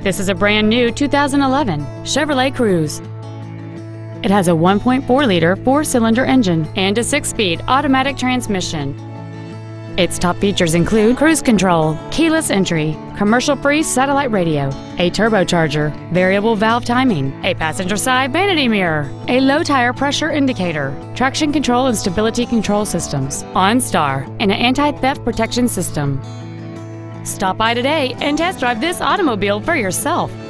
This is a brand new 2011 Chevrolet Cruze. It has a 1.4-liter four-cylinder engine and a 6-speed automatic transmission. Its top features include cruise control, keyless entry, commercial-free satellite radio, a turbocharger, variable valve timing, a passenger side vanity mirror, a low tire pressure indicator, traction control and stability control systems, OnStar, and an anti-theft protection system. Stop by today and test drive this automobile for yourself.